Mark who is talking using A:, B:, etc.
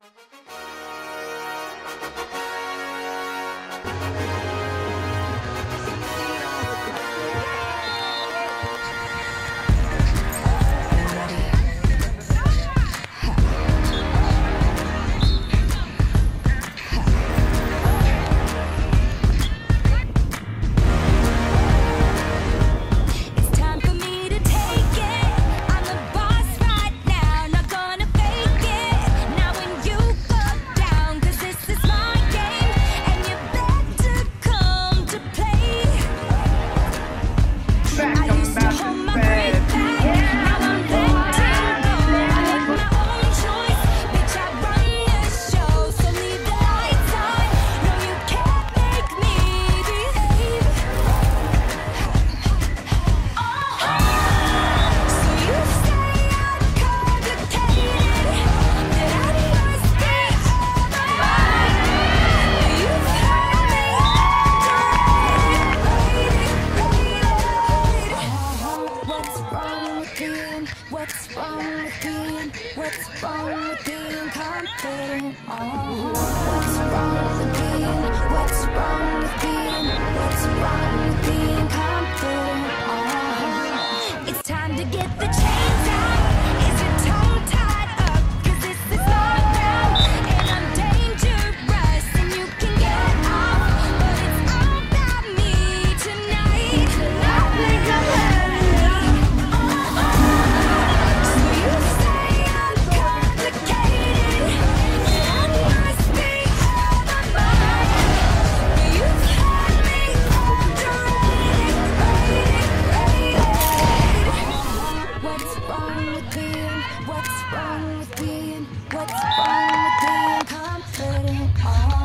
A: What's wrong with being? What's wrong with being confident? What's wrong with being? What's wrong with being? What's wrong with being confident? It's time to get the chains out. Is your tongue tied up? 'Cause this is my round, and I'm dangerous, and you can get off, but it's all about me tonight. I think I'm ready. What's wrong with being? What's wrong with being? What's wrong with being confident?